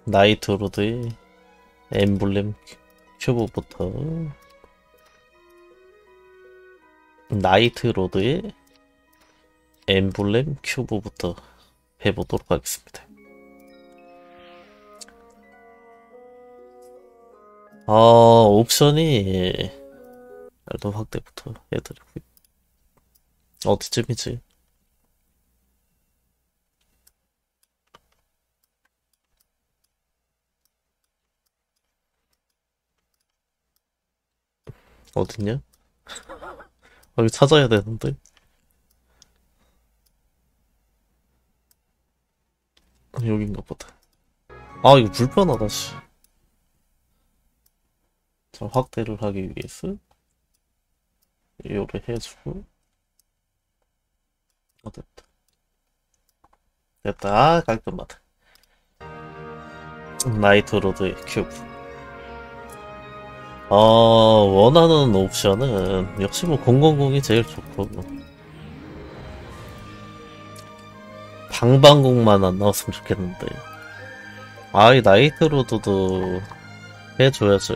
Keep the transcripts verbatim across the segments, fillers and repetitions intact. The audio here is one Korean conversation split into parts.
나이트로드의 엠블렘 큐브부터 나이트로드의 엠블렘 큐브부터 해보도록 하겠습니다. 아, 옵션이 일단 확대부터 해드리고요. 어디쯤이지? 어딨냐? 여기 찾아야 되는데. 여긴가 보다. 아, 이거 불편하다, 씨. 자, 확대를 하기 위해서 요를 해주고. 어, 됐다. 됐다. 아, 깔끔하다. 나이트로드의 큐브. 어, 원하는 옵션은 역시 뭐 공공공이 제일 좋고, 방방곡만 안 나왔으면 좋겠는데. 아이, 나이트로드도 해줘야죠.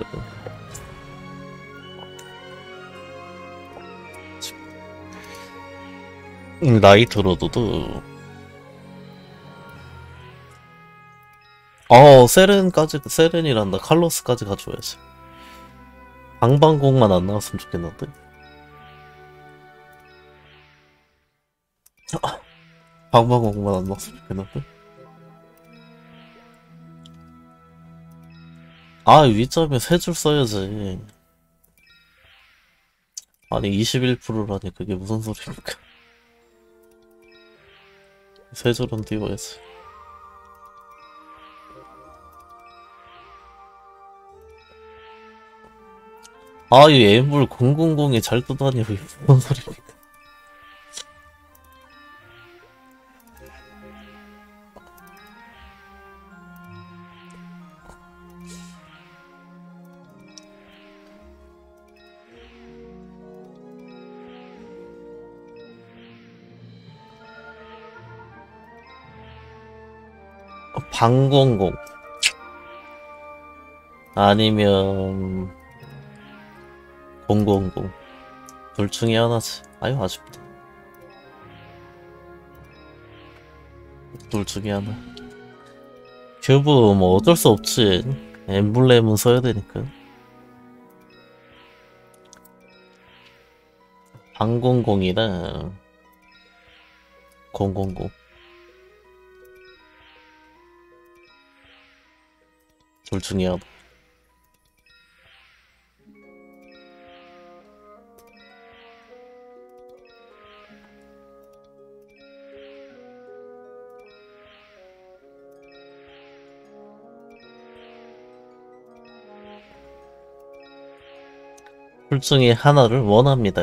나이트로드도 어, 세렌까지, 세렌이란다. 칼로스까지 가져야지. 방방곡만 안 나왔으면 좋겠는데. 방방곡만 안 나왔으면 좋겠는데. 아, 위점에 세 줄 써야지. 아니, 이십일 퍼센트라니 그게 무슨 소리입니까? 세 줄은 띄워야지. 아, 이 엠블 공공공이 잘 뜨다니 그게 무슨 소리입니까? 방공공 아니면 공공공 둘 중에 하나지. 아유, 아쉽다. 둘 중에 하나. 큐브 뭐 어쩔 수 없지. 엠블렘은 써야 되니까. 방공공이랑 공공공 둘 중에 하나. 둘 중에 하나를 원합니다.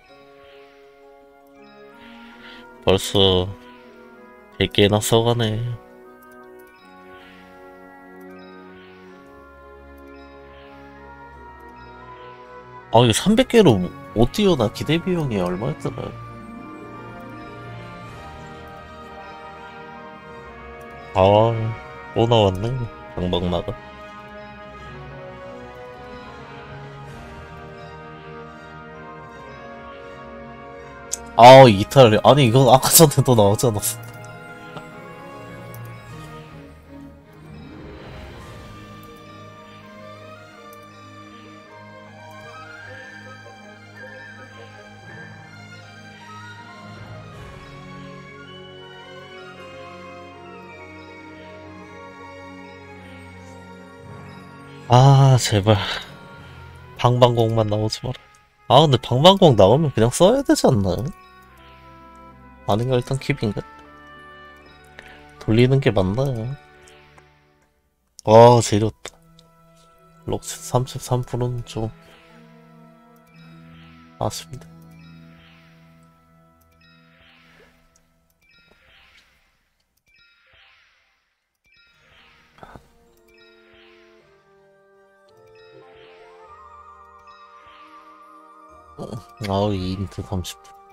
벌써 백 개나 써가네. 아, 이거 삼백 개로 못 뛰어나. 기대 비용이 얼마였더라? 아, 또 나왔네. 방방마가. 아, 이탈. 아니, 이거 아까 전에도 나오지 않았어? 아, 제발. 방방곡만 나오지 마라. 아, 근데 방방곡 나오면 그냥 써야 되지 않나요? 아닌가? 일단 킵인가? 돌리는 게 맞나요? 와, 지렸다. 록스 삼십삼 퍼센트는 좀 아쉽다. 아우, 이 인트 삼십 퍼센트.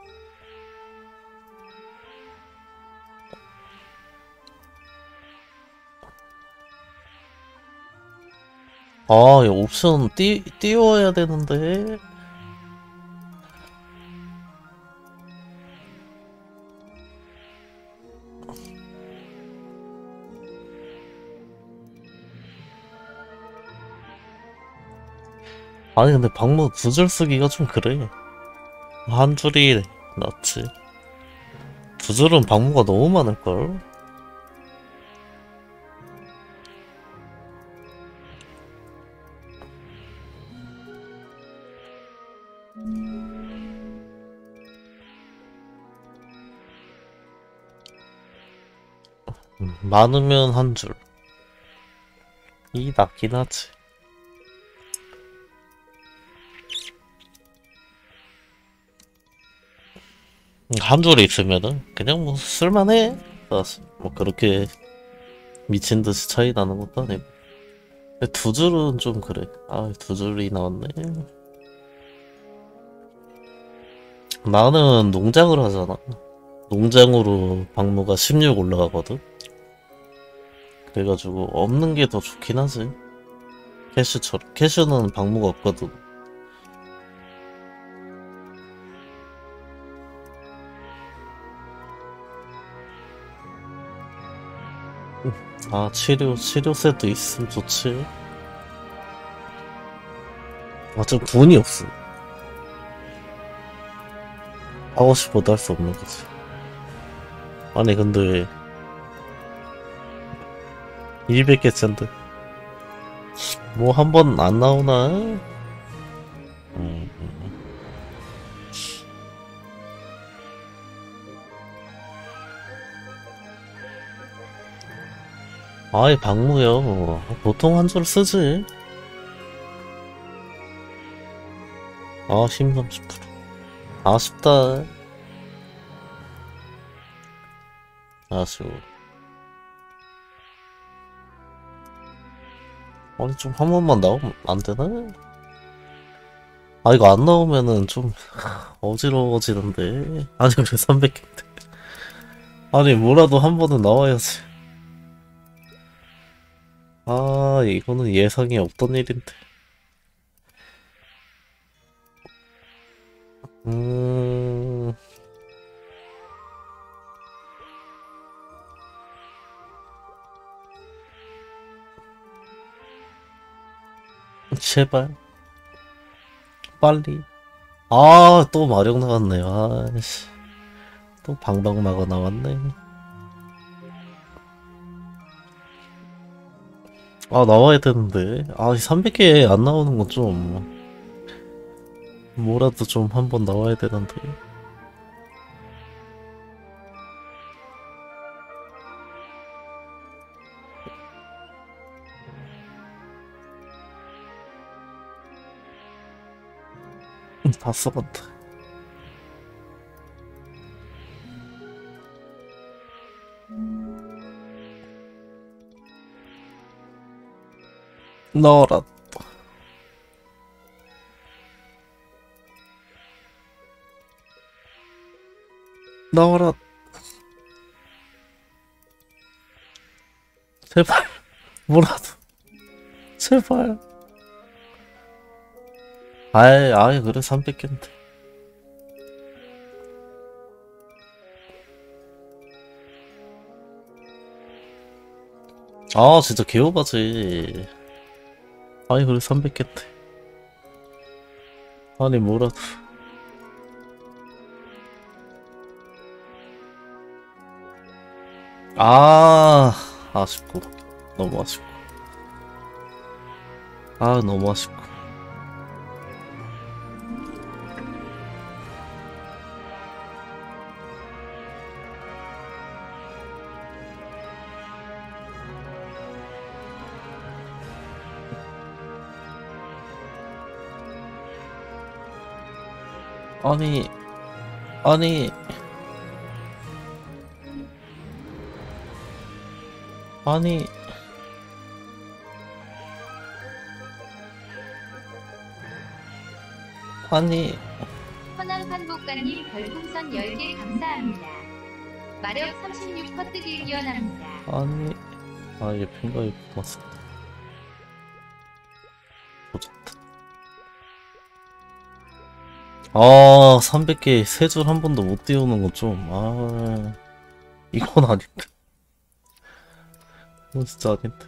아, 이 옵션 띄, 띄워야 되는데. 아니, 근데 방무 두 줄 쓰기가 좀 그래. 한 줄이 낫지. 두 줄은 방무가 너무 많을걸? 음, 많으면 한 줄. 이 낫긴 하지. 한 줄이 있으면은 그냥 뭐 쓸만해. 나 뭐 그렇게 미친 듯이 차이 나는 것도 아니고. 근데 두 줄은 좀 그래. 아, 두 줄이 나왔네. 나는 농장을 하잖아. 농장으로 방무가 십육 올라가거든. 그래가지고 없는 게 더 좋긴 하지. 캐슈처럼. 캐슈는 방무가 없거든. 아, 치료, 치료세도 있으면 좋지. 아, 좀 돈이 없어. 하고 싶어도 할 수 없는 거지. 아니, 근데 이백 개짜인데 뭐 한 번 안 나오나? 음, 음. 아이, 방무요. 보통 한 줄 쓰지. 아, 힘 삼십 퍼센트. 아쉽다. 아쉬워. 아니, 좀 한 번만 나오면 안 되나? 아, 이거 안 나오면은 좀 어지러워지는데. 아니, 왜 삼백 개인데. 아니, 뭐라도 한 번은 나와야지. 아, 이거는 예상이 없던 일인데. 음, 제발, 빨리. 아, 또 마력 나왔네. 아씨, 또 방방마가 나왔네. 아, 나와야 되는데. 아, 삼백 개 안 나오는 건 좀, 뭐라도 좀 한 번 나와야 되는데. 다 써봤다. 나와라. 나와라. 제발, 뭐라도. 제발. 아이, 아이, 그래, 삼백 개인데. 아, 진짜 개오바지. 아니, 그래, 삼백 개인데. 아니, 뭐라도. 아, 아쉽고. 너무 아쉽고. 아, 너무 아쉽고. 아니, 아니, 아니. 아니, 허남 한복가님 별풍선 열 개 감사합니다. 마력 삼십육 퍼센트 뜨길 기원합니다. 아니. 아, 이게 핑거에 붙었어. 아, 삼백 개 세 줄 한 번도 못 띄우는 건 좀, 아, 이건 아닌데. 이건 진짜 아닌데.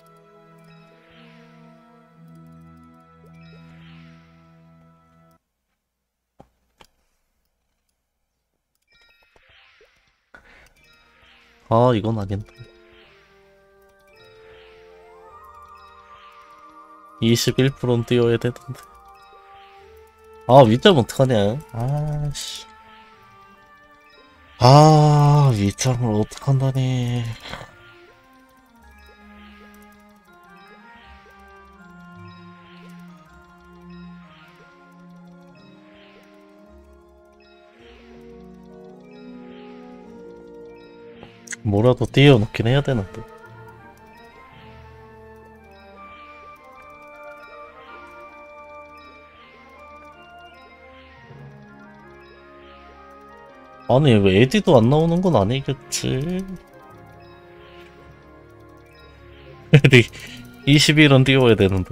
아, 이건 아닌데. 이십일 퍼센트는 띄워야 되는데. 아, 위점 어떡하냐. 아씨. 아, 위점을 어떡한다니. 뭐라도 띄워놓긴 해야 되는데. 아니, 왜 에디도 안 나오는 건 아니겠지. 에디 이십일은 띄워야 되는데.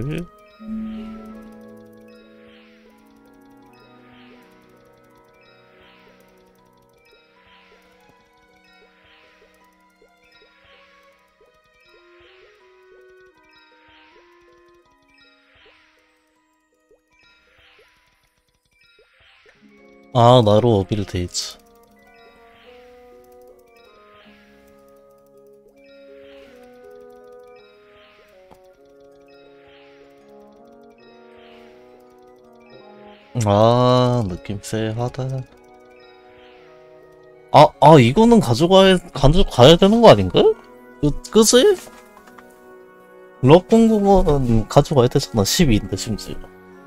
아, 나로 어빌 돼있지. 아, 느낌 쎄하다. 아, 아, 이거는 가져가야, 가져가야 되는 거 아닌가? 그, 그지? 럭공공은 가져가야 되잖아. 십이인데, 심지어.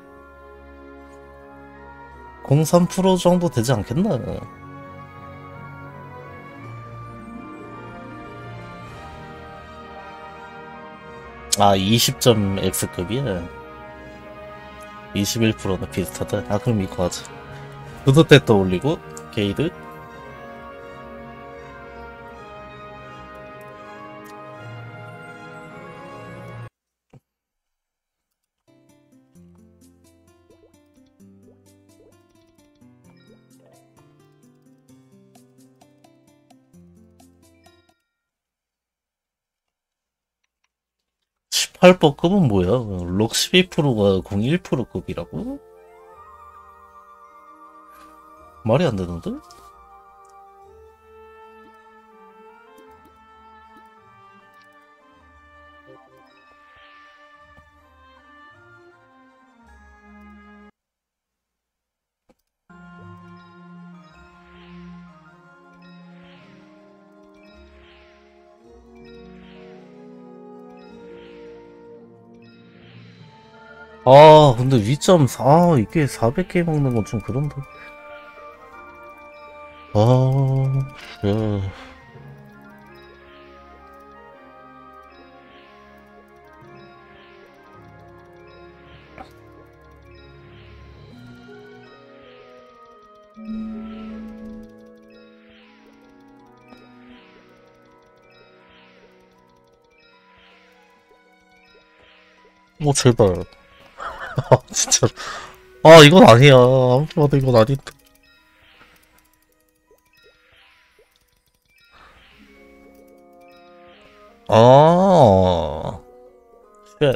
공삼 퍼센트 정도 되지 않겠나? 아, 이십 점 X급이야. 이십일 퍼센트는 비슷하다. 아, 그럼 이거 하자. 구두 때 떠올리고, 게이드. 십팔 퍼센트급은 뭐야? 록 십이 퍼센트가 공일 퍼센트급이라고? 말이 안 되는데? 아, 근데 위점 사, 아, 이게 사백 개 먹는 건 좀 그런데. 아, 야. 뭐, 제발. 아, 진짜. 아, 이건 아니야. 아무튼 봐도 이건 아닌데. 아, 쉣.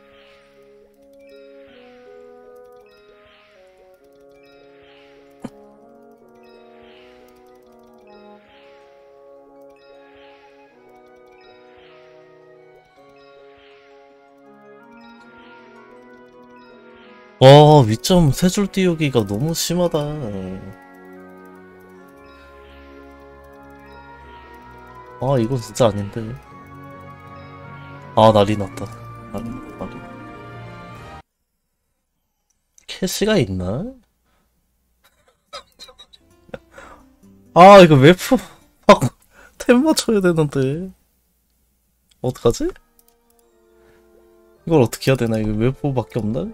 와, 위점 세 줄 띄우기가 너무 심하다. 아, 이건 진짜 아닌데. 아, 난리 났다. 난리 났다, 난리 났다. 캐시가 있나? 아, 이거 웨프, 막, 템 맞춰야 되는데. 어떡하지? 이걸 어떻게 해야 되나? 이거 웨프밖에 없나?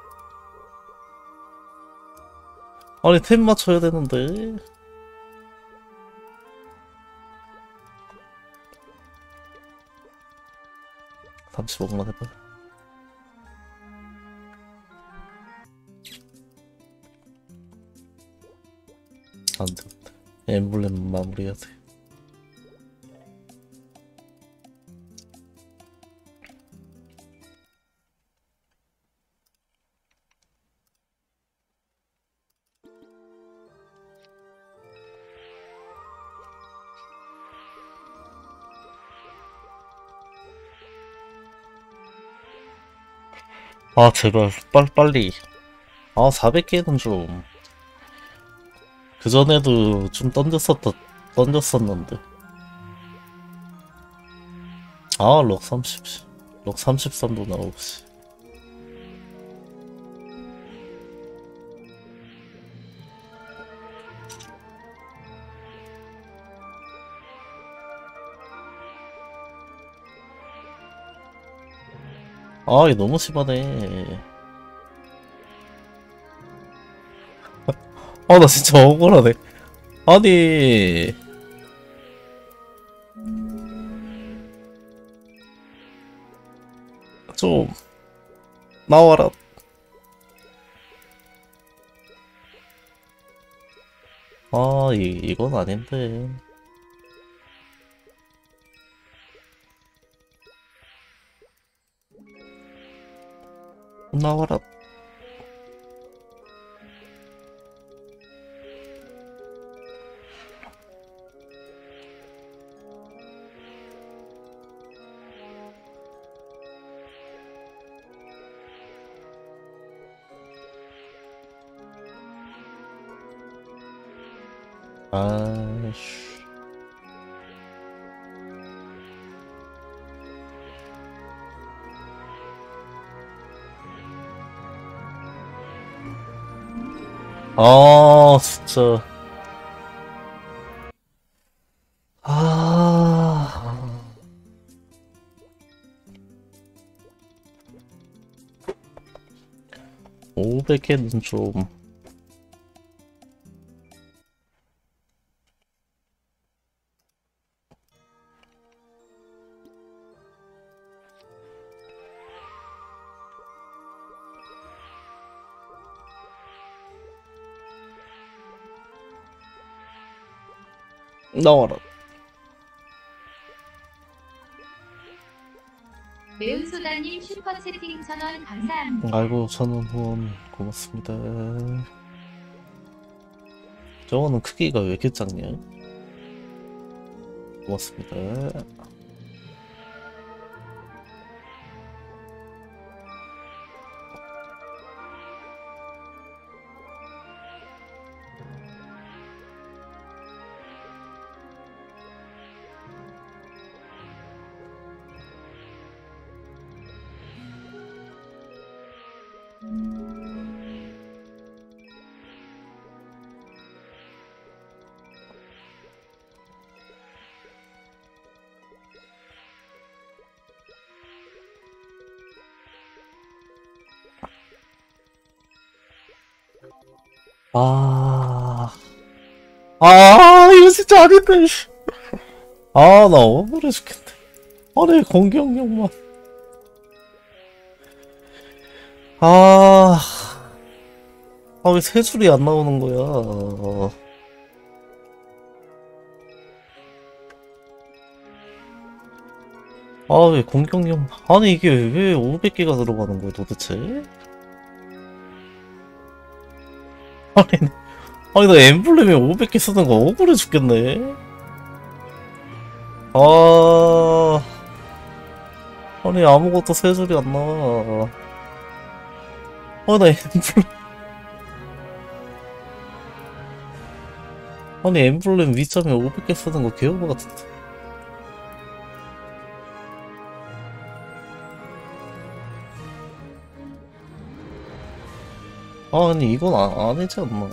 아니, 템 맞춰야 되는데. 삼십오만 해봐. 안돼. 엠블렘 마무리해야 돼. 아 제발 빨 빨리. 아 사백 개는 좀 그전에도 좀 던졌었다 던졌었는데. 아록 삼십 록 삼십삼도 나오지. 아 이거 너무 심하네. 아 나 진짜 억울하네. 아니 좀 나와라. 아 이, 이건 아닌데. 나와라. 아씨. 아 진짜. 아 오백 개는 좀. 나와라. 매운소다님 슈퍼채팅 천원 감사합니다. 아이고 천원 후원 고맙습니다. 저거는 크기가 왜 이렇게 작냐? 고맙습니다. 아, 아, 이거 진짜 아닌데. 씨. 아, 나 억울해 죽겠네. 아니, 공격력만. 아, 아, 왜 세 줄이 안 나오는 거야. 아, 왜 공격력. 아니, 이게 왜 오백 개가 들어가는 거야, 도대체? 아니, 아니, 나 엠블렘에 오백 개 쓰는 거 억울해 죽겠네. 아, 아니, 아무것도 세 줄이 안 나와. 아, 나 엠블렘. 아니, 엠블렘 위점에 오백 개 쓰는 거 개오버 같은데. 아니, 이건 아, 아니지 않나?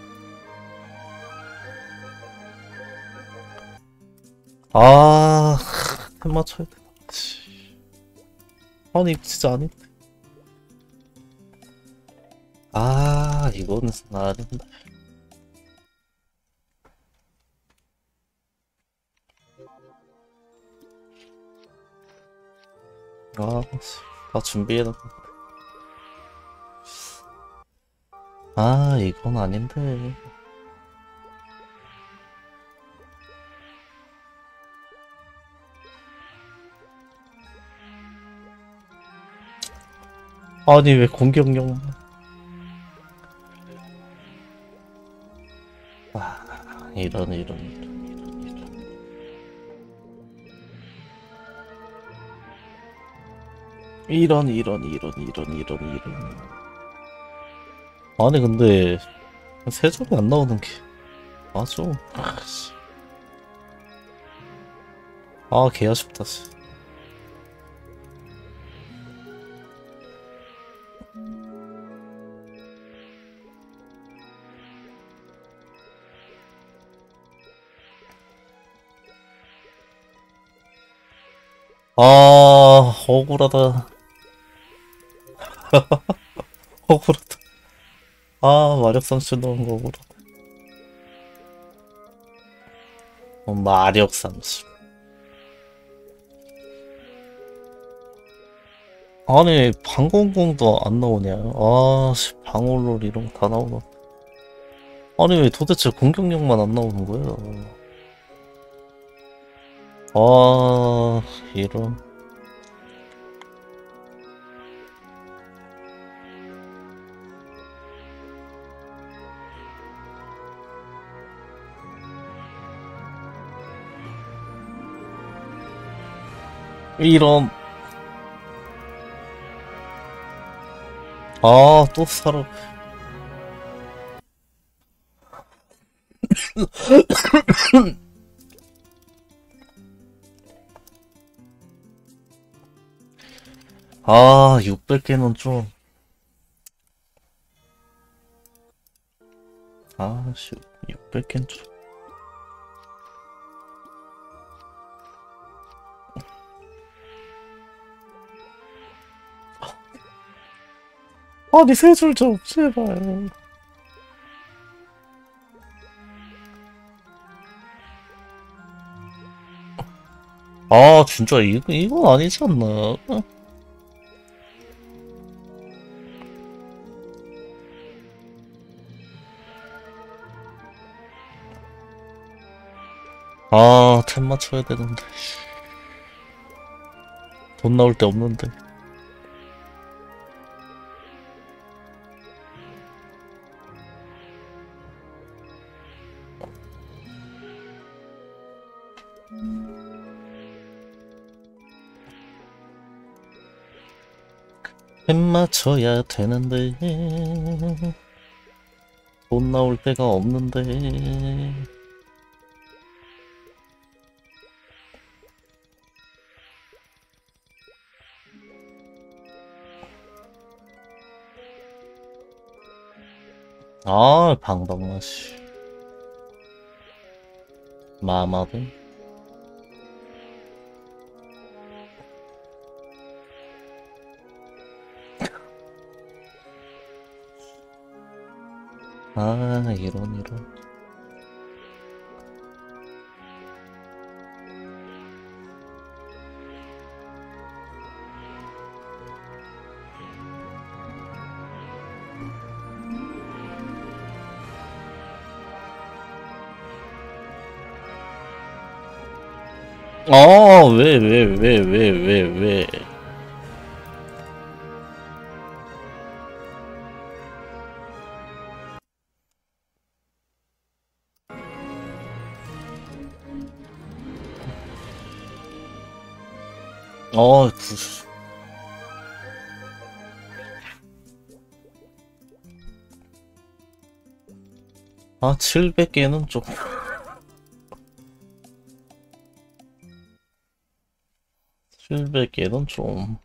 아, 템 맞춰야 돼. 아니, 이거 진짜 아닌데. 아, 이거는 아닌데. 아, 다 준비해놨. 아, 이건 아닌데. 아니 왜 공격력? 아 이런 이런 이런 이런 이런 이런 이런 이런 이런. 아니 근데 세 점이 안 나오는 게 맞아. 아씨. 아 개 아쉽다. 씨. 아 억울하다. 억울하다. 아 마력 상실 넣은 거 억울하다. 어, 마력 상실. 아니 방공공도 안 나오냐? 아씨 방울롤 이런 거 다 나오나? 아니 왜 도대체 공격력만 안 나오는 거야? 아 이런. 이런. 아 또 사러. 아 육백 개는 좀. 아씨 육백 개는 좀. 아니 세 줄 좀 제발. 아 진짜 이거 이건 아니지 않나? 아 템 맞춰야 되는데 돈 나올 데 없는데. 템 맞춰야 되는데 돈 나올 데가 없는데. 아 방방마씨 마마든. 아 이런 이런. 아 왜 왜 왜 왜 왜 왜. 어 구. 아 칠백 개는 좀. 칠백 개는 좀.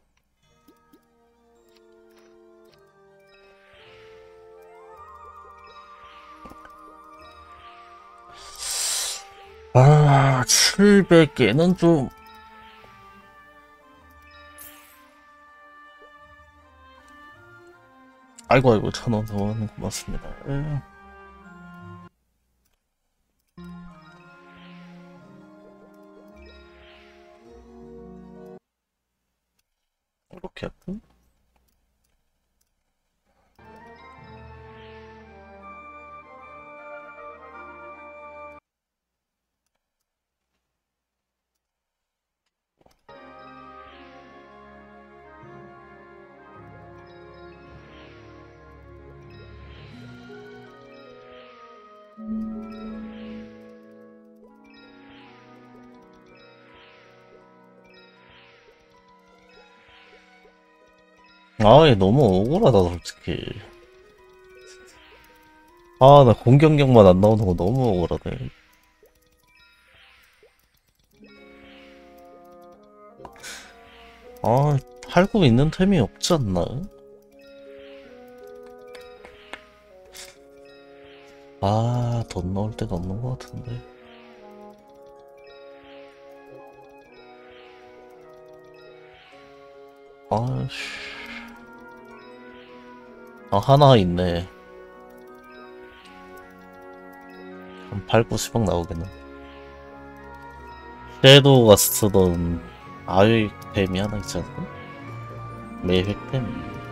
아 칠백 개는 좀. 아이고 아이고 천원 더 고맙습니다. 예. 이렇게 할까? 아이, 너무 억울하다, 솔직히. 아, 나 공격력만 안 나오는 거 너무 억울하네. 아, 팔고 있는 템이 없지 않나? 아, 돈 넣을 데가 없는 것 같은데. 아씨. 아, 하나 있네. 한 팔, 구십억 나오겠네. 섀도우가 쓰던 아이템이 하나 있지 않나? 매획템.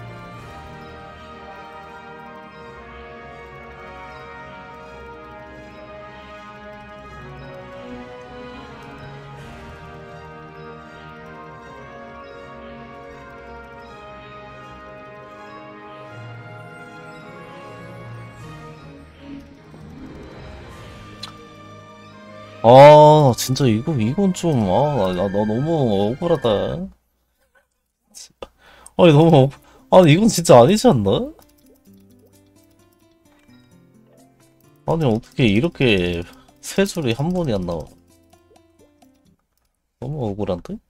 아, 진짜 이거, 이건 좀, 아, 나, 나 너무 억울하다. 아니, 너무, 억- 아니, 이건 진짜 아니지 않나? 아니, 어떻게 이렇게 세 줄이 한 번이 안 나와? 너무 억울한데?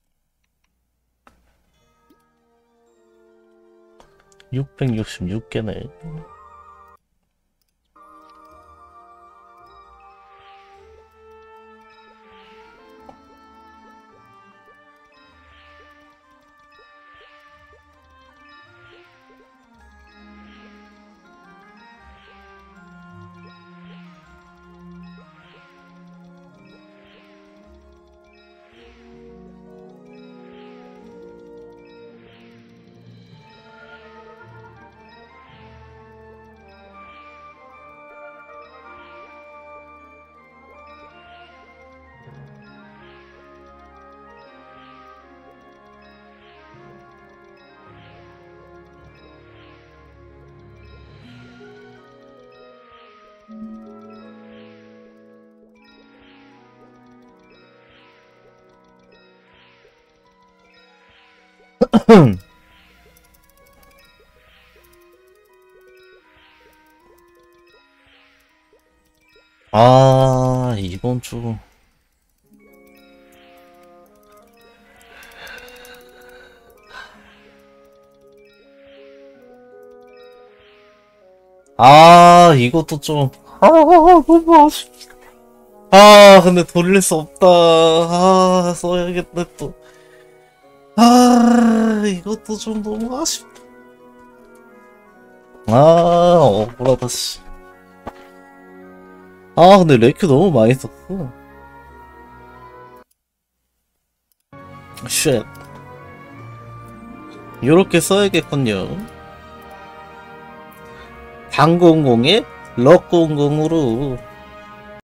육백육십육 개네. 아, 이건 좀. 아, 이것도 좀. 아, 너무 아쉽. 아, 근데 돌릴 수 없다. 아, 써야겠네, 또. 아, 이것도 좀 너무 아쉽다. 아, 억울하다, 씨. 아, 근데 레큐 너무 많이 썼어. 쉣. 요렇게 써야겠군요. 당공공에 럭공공으로